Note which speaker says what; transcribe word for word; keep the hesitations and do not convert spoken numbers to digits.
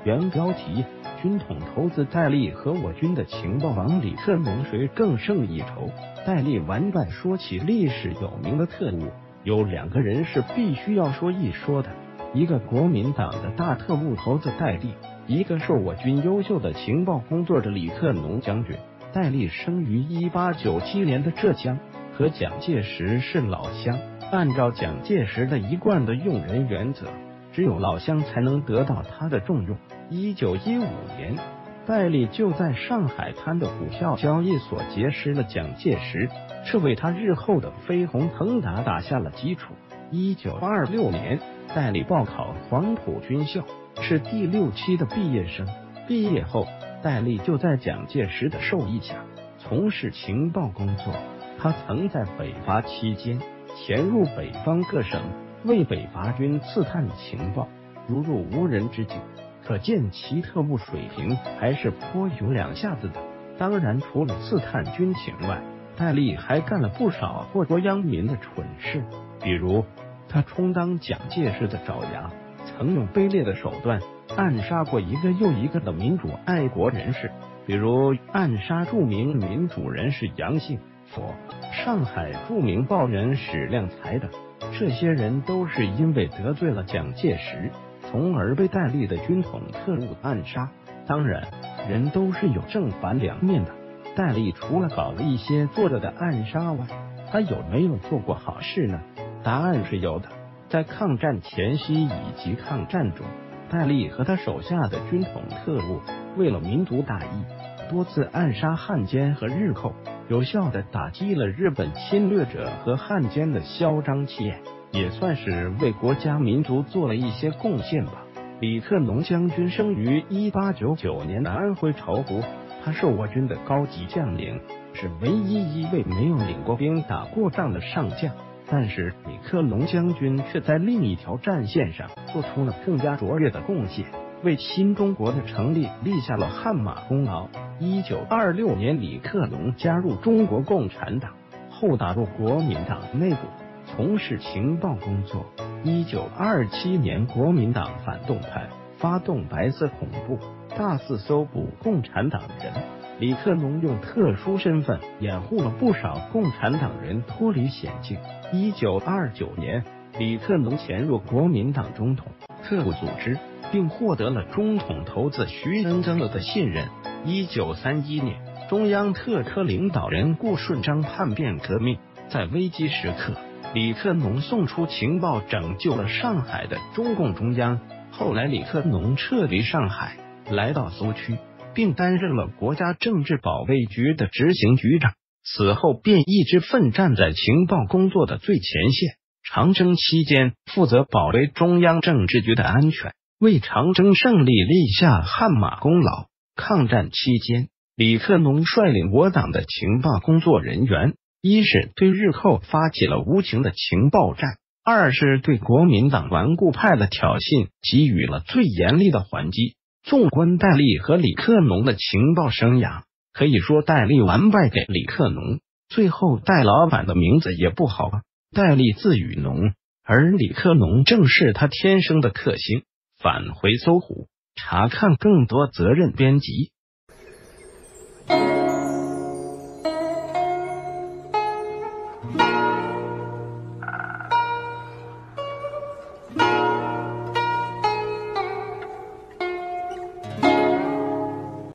Speaker 1: 原标题：军统头子戴笠和我军的情报王李克农谁更胜一筹？戴笠完败。说起历史有名的特务，有两个人是必须要说一说的，一个国民党的大特务头子戴笠，一个是我军优秀的情报工作者李克农将军。戴笠生于一八九七年的浙江，和蒋介石是老乡。按照蒋介石的一贯的用人原则，只有老乡才能得到他的重用。一九一五年，戴笠就在上海滩的股票交易所结识了蒋介石，这为他日后的飞黄腾达打下了基础。一九二六年，戴笠报考黄埔军校，是第六期的毕业生。毕业后，戴笠就在蒋介石的授意下从事情报工作。他曾在北伐期间潜入北方各省，为北伐军刺探情报，如入无人之境，可见其特务水平还是颇有两下子的。当然，除了刺探军情外，戴笠还干了不少祸国殃民的蠢事，比如他充当蒋介石的爪牙，曾用卑劣的手段暗杀过一个又一个的民主爱国人士，比如暗杀著名民主人士杨信佛、上海著名报人史量才等。这些人都是因为得罪了蒋介石，从而被戴笠的军统特务暗杀。当然，人都是有正反两面的。戴笠除了搞了一些作者的暗杀外，他有没有做过好事呢？答案是有的。在抗战前夕以及抗战中，戴笠和他手下的军统特务为了民族大义，多次暗杀汉奸和日寇，有效地打击了日本侵略者和汉奸的嚣张气焰，也算是为国家民族做了一些贡献吧。李克农将军生于一八九九年的安徽巢湖，他是我军的高级将领，是唯一一位没有领过兵打过仗的上将。但是李克农将军却在另一条战线上做出了更加卓越的贡献，为新中国的成立立下了汗马功劳。一九二六年，李克农加入中国共产党后，打入国民党内部，从事情报工作。一九二七年，国民党反动派发动白色恐怖，大肆搜捕共产党人。李克农用特殊身份掩护了不少共产党人脱离险境。一九二九年，李克农潜入国民党中统特务组织，并获得了中统头子徐恩曾的信任。一九三一年，中央特科领导人顾顺章叛变革命，在危机时刻，李克农送出情报拯救了上海的中共中央。后来李克农撤离上海，来到苏区，并担任了国家政治保卫局的执行局长，此后便一直奋战在情报工作的最前线。长征期间负责保卫中央政治局的安全，为长征胜利立下汗马功劳。抗战期间，李克农率领我党的情报工作人员，一是对日寇发起了无情的情报战，二是对国民党顽固派的挑衅给予了最严厉的还击。纵观戴笠和李克农的情报生涯，可以说戴笠完败给李克农。最后戴老板的名字也不好啊，戴笠字雨农，而李克农正是他天生的克星。返回搜狐，查看更多责任编辑。